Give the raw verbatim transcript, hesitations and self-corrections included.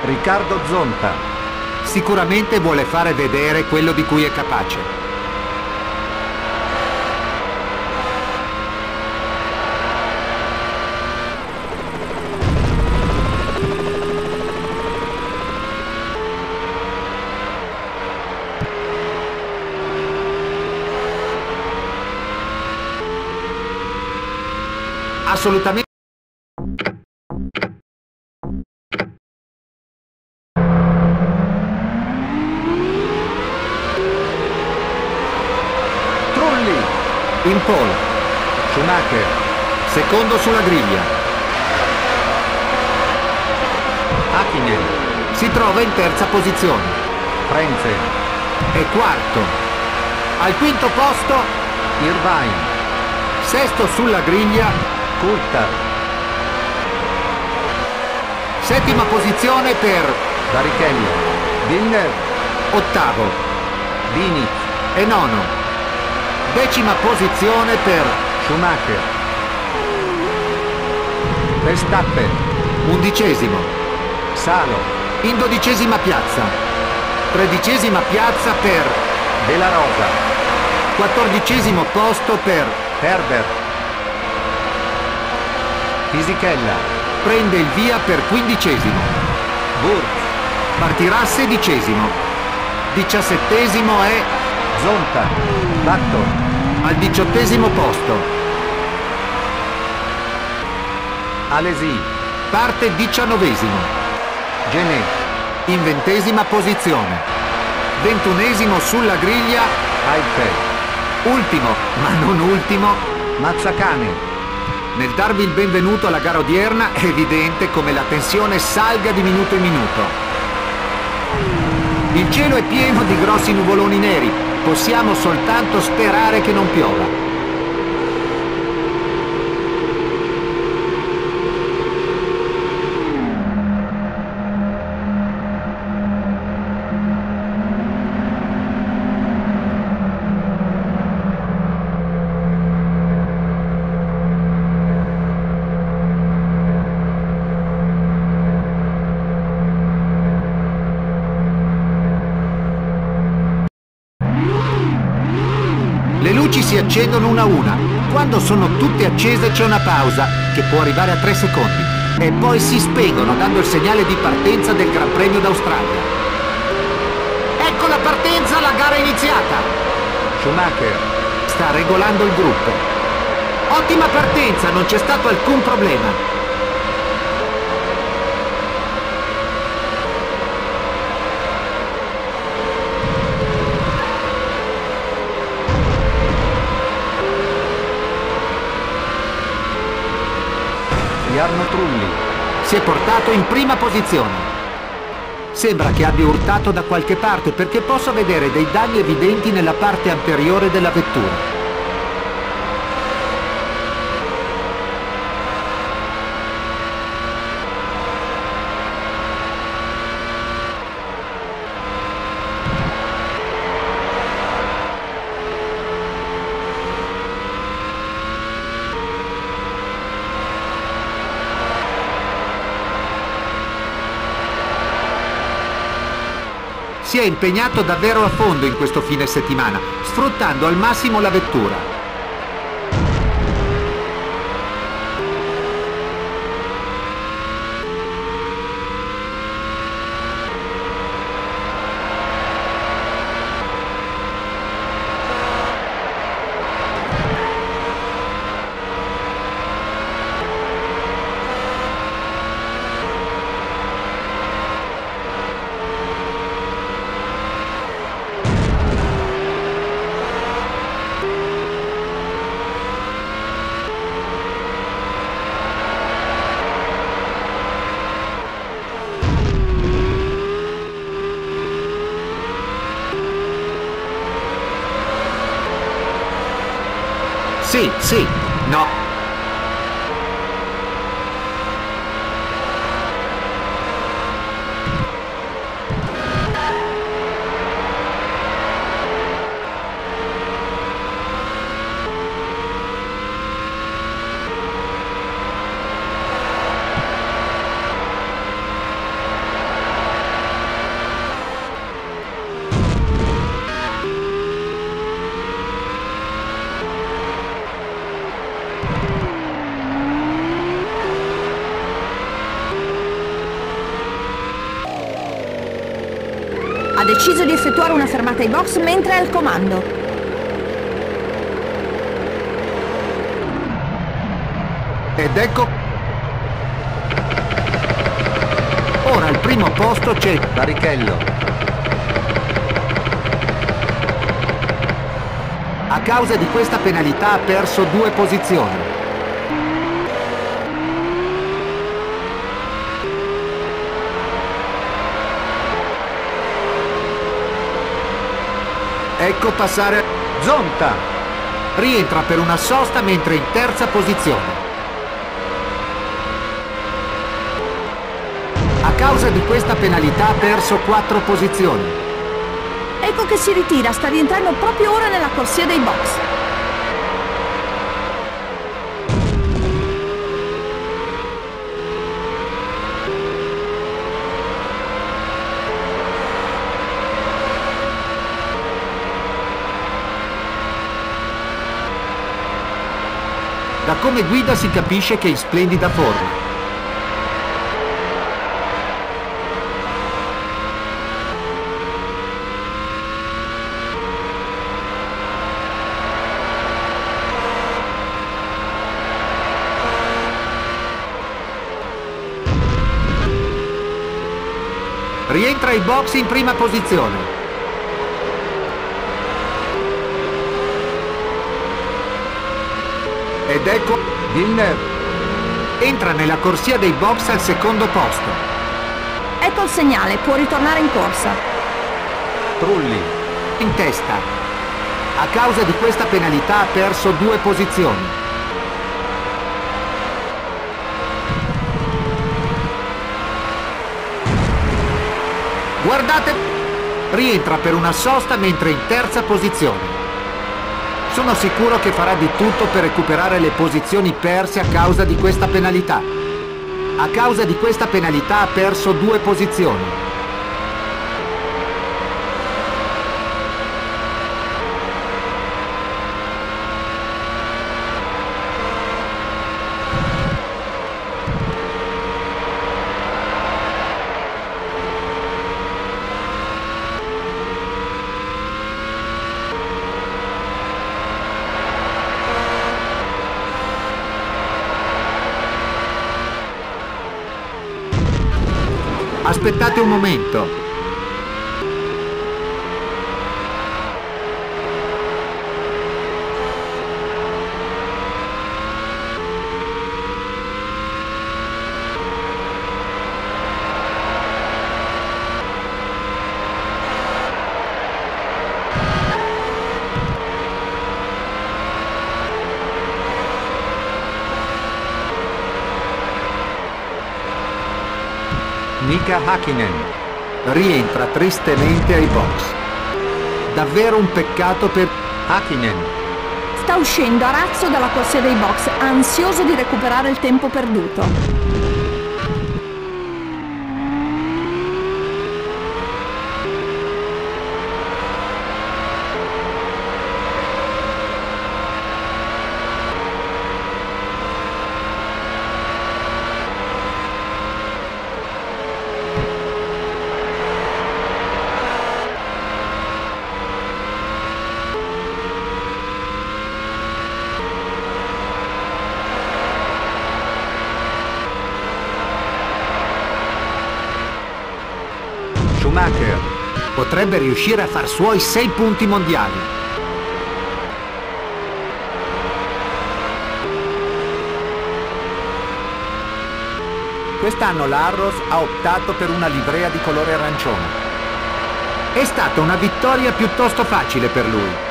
Riccardo Zonta. Sicuramente vuole fare vedere quello di cui è capace. Assolutamente. Trulli. In pole. Schumacher. Secondo sulla griglia. Hakkinen. Si trova in terza posizione. Frentzen. È quarto. Al quinto posto. Irvine. Sesto sulla griglia. Coulthard. Settima posizione per Barrichello. Villeneuve. ottavo. Diniz. E nono. Decima posizione per Schumacher. Verstappen. undicesimo. Salo. In dodicesima piazza. Tredicesima piazza per Della Rosa. quattordicesimo posto per Herbert. Fisichella. prende il via per quindicesimo. Wurz. Partirà sedicesimo. Diciassettesimo è Zonta. Button. al diciottesimo posto. Alesi. Parte diciannovesimo. Genet. In ventesima posizione. Ventunesimo sulla griglia. Heidfeld. Ultimo, ma non ultimo. Mazzacane. Nel darvi il benvenuto alla gara odierna è evidente come la tensione salga di minuto in minuto. Il cielo è pieno di grossi nuvoloni neri. Possiamo soltanto sperare che non piova. Le luci si accendono una a una. Quando sono tutte accese c'è una pausa, che può arrivare a tre secondi, e poi si spengono dando il segnale di partenza del Gran Premio d'Australia. Ecco la partenza, la gara è iniziata. Schumacher. Sta regolando il gruppo. Ottima partenza, non c'è stato alcun problema. Jarno Trulli. Si è portato in prima posizione. Sembra che abbia urtato da qualche parte perché posso vedere dei danni evidenti nella parte anteriore della vettura. Si è impegnato davvero a fondo in questo fine settimana, sfruttando al massimo la vettura. Sì, sì, no. Ha deciso di effettuare una fermata ai box mentre è al comando. Ed ecco... Ora al primo posto c'è... Barrichello. A causa di questa penalità ha perso due posizioni. Ecco passare... Zonta. Rientra per una sosta mentre in terza posizione. A causa di questa penalità ha perso quattro posizioni. Ecco che si ritira, sta rientrando proprio ora nella corsia dei box. Da come guida si capisce che è in splendida forma. Rientra ai box in prima posizione. Ed ecco... Villeneuve. Entra nella corsia dei box al secondo posto. Ecco il segnale, può ritornare in corsa. Trulli. In testa. A causa di questa penalità ha perso due posizioni. Guardate! Rientra per una sosta mentre in terza posizione. Sono sicuro che farà di tutto per recuperare le posizioni perse a causa di questa penalità. A causa di questa penalità ha perso due posizioni. Aspettate un momento. Mika Häkkinen. Rientra tristemente ai box. Davvero un peccato per... Häkkinen. Sta uscendo a razzo dalla corsia dei box, ansioso di recuperare il tempo perduto. Schumacher. Potrebbe riuscire a far suoi sei punti mondiali. Quest'anno l'Arrows ha optato per una livrea di colore arancione. È stata una vittoria piuttosto facile per lui.